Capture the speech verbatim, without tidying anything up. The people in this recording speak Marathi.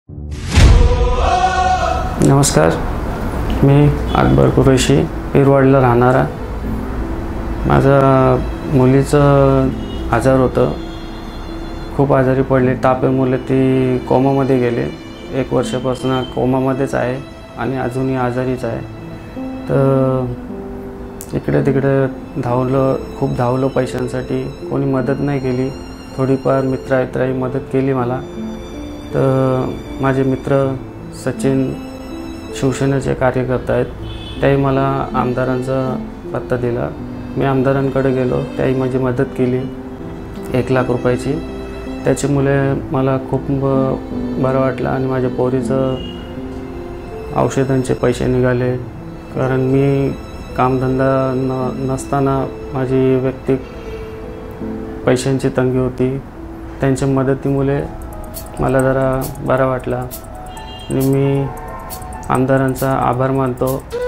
नमस्कार, मी अकबर कुरेशी, पिरवाडला राहणारा. माझा मुलीचं आजार होतं, खूप आजारी पडले. तापामुळे ती कोमामध्ये गेले. एक वर्षापासून कोमामध्येच आहे आणि अजूनही आजारीच आहे. तर इकडे तिकडे धावलं, खूप धावलं पैशांसाठी. कोणी मदत नाही केली. थोडीफार मित्रामित्रांनी मदत केली मला. तर माझे मित्र सचिन शिवसेनेचे कार्यकर्ते आहेत, त्याही मला आमदारांचा पत्ता दिला. मी आमदारांकडे गेलो, त्याही माझी मदत केली एक लाख रुपयाची. त्याच्यामुळे मला खूप बरं वाटलं आणि माझ्या पोरीचं औषधांचे पैसे निघाले. कारण मी कामधंदा न नसताना माझी वैयक्तिक पैशांची तंगी होती. त्यांच्या मदतीमुळे मला जरा बरा वाटला आणि मी आमदारांचा आभार मानतो.